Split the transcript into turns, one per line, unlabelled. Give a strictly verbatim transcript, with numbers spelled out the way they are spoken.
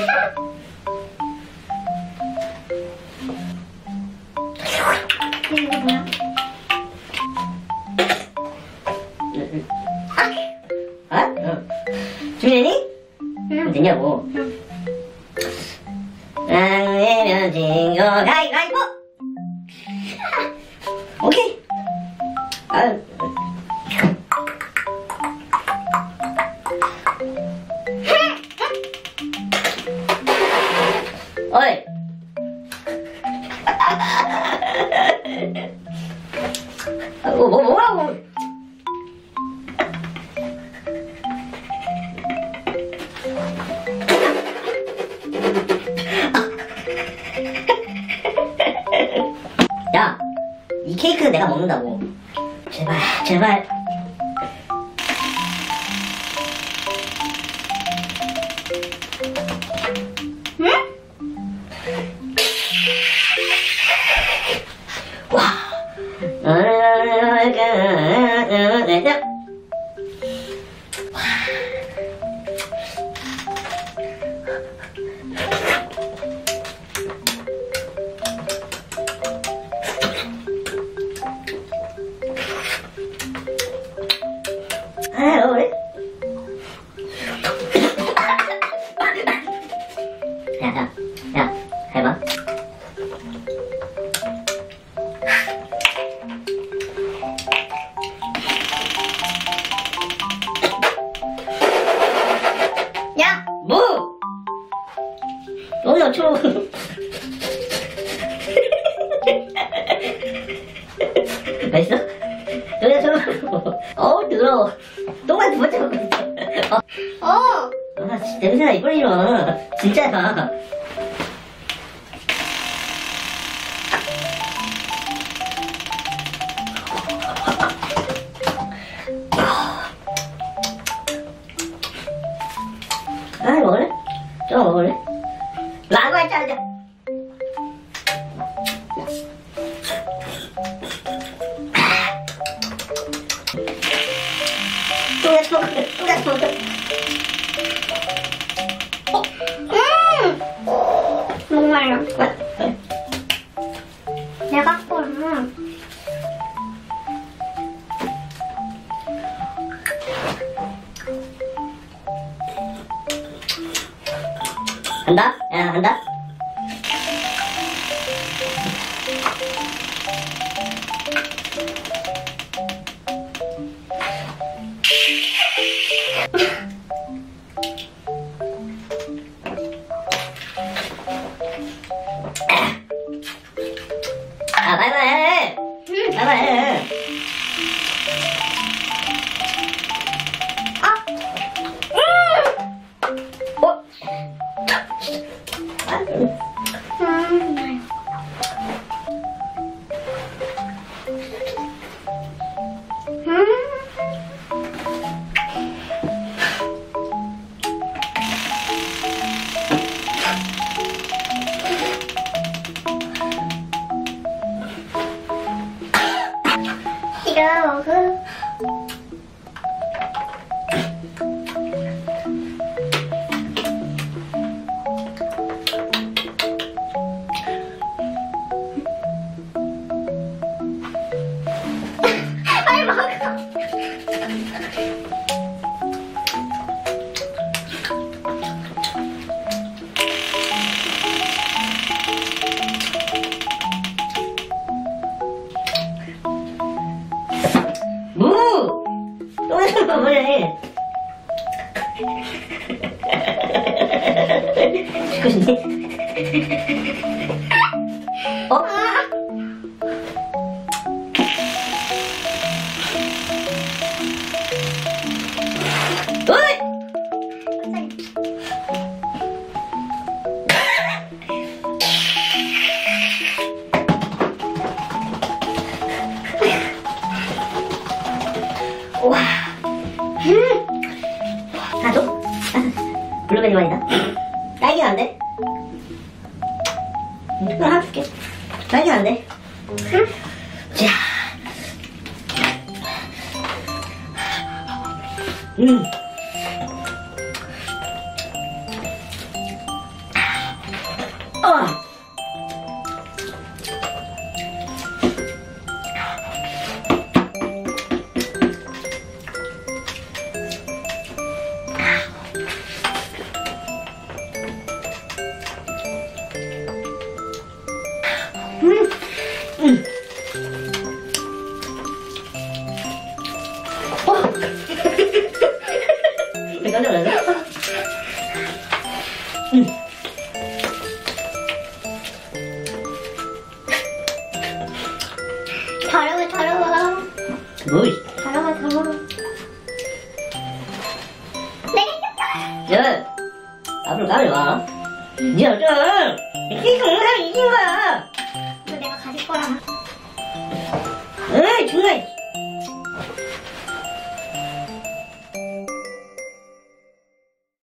이거 뭐야?
아? 어. 준비되니?
응.
되냐고.
응.
안 내면 진 거 가위바위보! 오케이. 아, 어이. 아, 뭐, 뭐, 뭐라고. 야, 이 케이크 내가 먹는다고. 제발, 제발.
응?
와. 아, 그래? 야, 야, 야, 해봐.
야!
뭐? 너네 어쩌고. 맛있어? 너네 어쩌고. 어우, 더러워. 똥만 두 번째 먹고 있어. 어.
어!
아, 진짜 냄새나, 이빨 이러. 진짜야. 아, 먹을래? 좀 먹을래? 라고 했잖아. 또 같이 먹을래? 또 같이 먹을래?
음! 정말요. 내가 꼴은
한다? 야, 한다? 아, 바이바이!
응.
바이바이!
아! 음!
어?
음. 이거 먹어. 빨리 먹어.
무! 또 해서 뭐해? 죽고 싶니? 어? 어이! 우와. 음. 다 줘? 블루베리 와인이다. 딸기는 안 돼? 이거 하나 줄게. 딸기는 안 돼.
응?
자. 음. 어.
음.
음. 어. 깜짝 놀랐어? 음.
더러워 더러워
뭐이?
더러워 더러워 내가
야, 앞으로 가면 와. 니 어쩌? 이게 정말 이긴 거야.
이거 내가 가질 거야
에이, 정말.